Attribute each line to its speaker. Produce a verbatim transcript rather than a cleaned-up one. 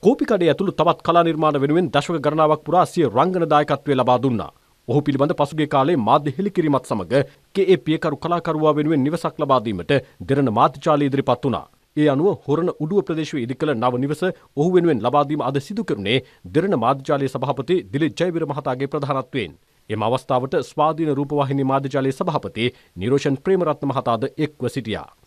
Speaker 1: කෝපිකඩේ ඇතුළු තවත් කලා නිර්මාණ වෙනුවෙන් දශක ගණනාවක් පුරා සිය රංගන දායකත්වය ලබා දුන්නා. ඔහු පිළිබඳ පසුගිය කාලේ මාධ්‍ය හෙළිකිරීමත් සමග කේ ඒ පියකරු කලාකරුවා වෙනුවෙන් නිවසක් ලබා දීමට දෙරණ මාධ්‍යාලය ඉදිරිපත් වුණා. ඒ අනුව හොරණ උඩුව ප්‍රදේශයේ ඉදිකළ නව නිවස ඔහු වෙනුවෙන් ලබා දීම අද සිදු කෙරුණේ දෙරණ මාධ්‍යාලයේ සභාපති දිලිත් ජයවීර මහතාගේ ප්‍රධානත්වයෙන්. එම අවස්ථාවට ස්වාධීන රූපවාහිනී මාධ්‍යාලයේ සභාපති නිරෝෂන් ප්‍රේමරත්න මහතාද එක්ව සිටියා.